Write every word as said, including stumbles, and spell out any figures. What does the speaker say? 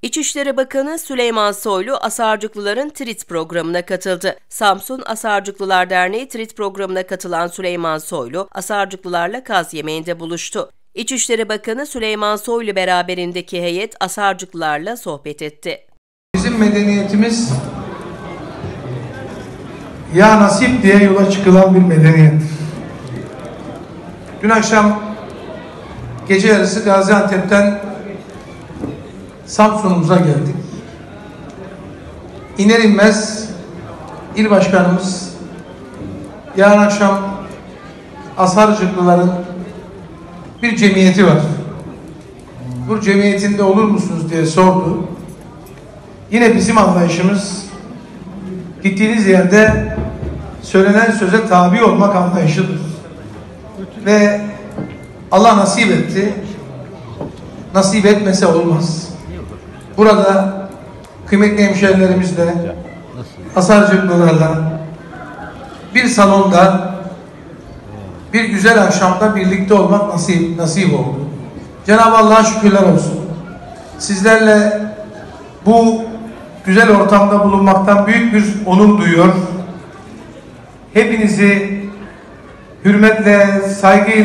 İçişleri Bakanı Süleyman Soylu, Asarcıklıların Trit programına katıldı. Samsun Asarcıklılar Derneği Trit programına katılan Süleyman Soylu, Asarcıklılarla kaz yemeğinde buluştu. İçişleri Bakanı Süleyman Soylu beraberindeki heyet Asarcıklılarla sohbet etti. Bizim medeniyetimiz ya nasip diye yola çıkılan bir medeniyettir. Dün akşam gece yarısı Gaziantep'ten Samsun'umuza geldik. İner inmez İl Başkanımız yarın akşam Asarcıklıların bir cemiyeti var. Bu cemiyetinde olur musunuz diye sordu. Yine bizim anlayışımız gittiğiniz yerde söylenen söze tabi olmak anlayışıdır. Ve Allah nasip etti. Nasip etmese olmaz. Burada kıymetli hemşehrilerimizle, Asarcıklılarla bir salonda bir güzel akşamda birlikte olmak nasip, nasip oldu. Cenab-ı Allah'a şükürler olsun. Sizlerle bu güzel ortamda bulunmaktan büyük bir onur duyuyor. Hepinizi hürmetle, saygıyla